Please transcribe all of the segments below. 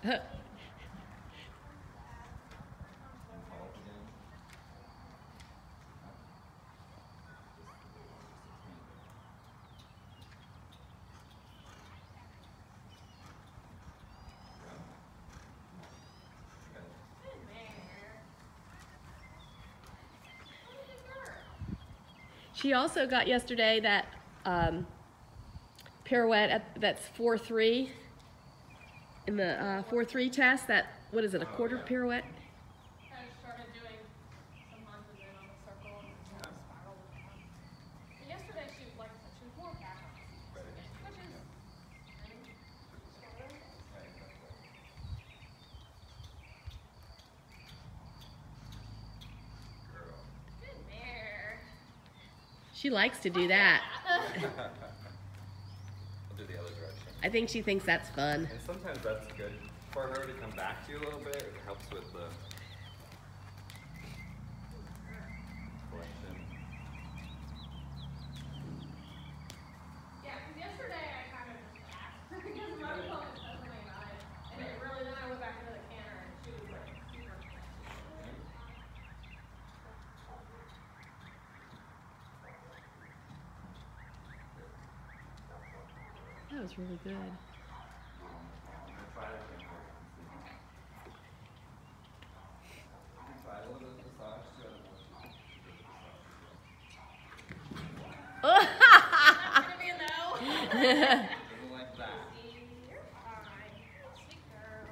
She also got yesterday that pirouette that's 4-3 in the 4-3 test. That, what is it, a quarter pirouette? I started doing some hunches in on the circle and sort of spiraled around. But yesterday she was more back on the seat, which is good mare. She likes to do that. I'll do the other direction. I think she thinks that's fun. And sometimes that's good for her to come back to you a little bit. It helps with the collection. Yeah, because yesterday I kind of just laughed because my opponent said something about it, and it really, then I went back into the canter and she was like super connected. That was really good. That's gonna be a no. Like that. You're fine. Sweet girl.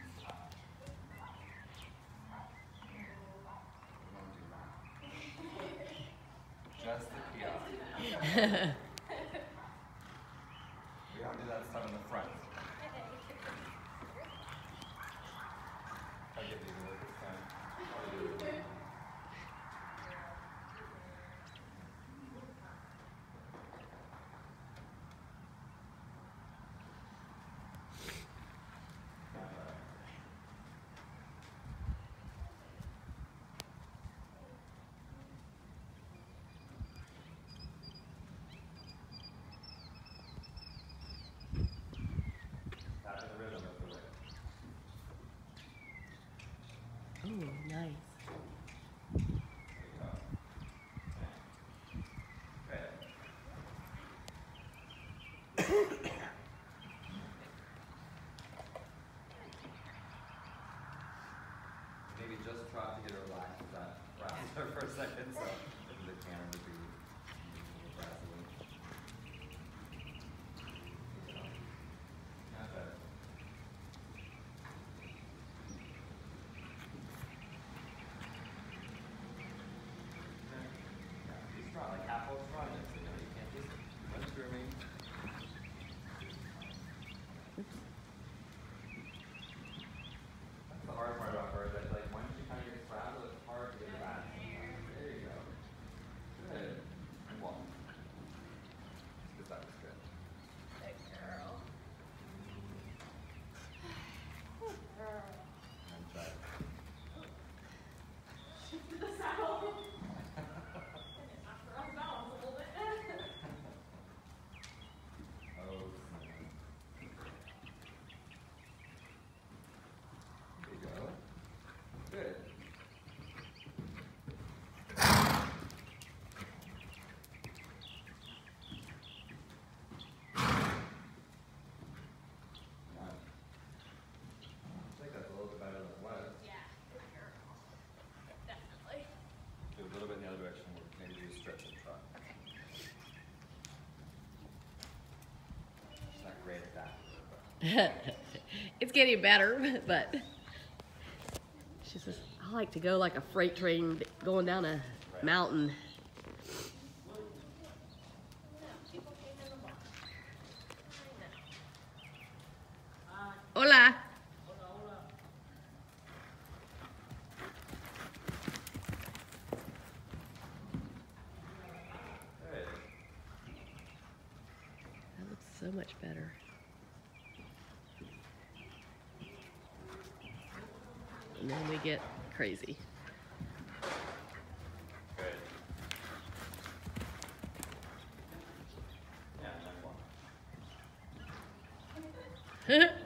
Just the kiosk. We don't do that stuff in the front. I'll give you the work this time. Oh, nice. Maybe just try to get her relaxed with that browser for a second, so the camera would be a little brassy. Not bad. He's strong, like half full strongness, you know, you can't just run through me. That's the hard part about her, that like once she kind of gets frazzled, it's hard to get her back. There you go. Good. And walk. Because that was good. Good girl. Good girl. And try it. Shift to the saddle. After I balance a little bit. Oh, snap. There you go. Good. I think that's a little bit better than it was. Yeah, good girl. Definitely. Do a little bit in the other direction. Maybe do a stretch and trot. Okay. She's not great at that. It's getting better, but she says, I like to go like a freight train going down a mountain. People came in the box. Hola. Good. That looks so much better. And then we get crazy. Good. Yeah, nice one.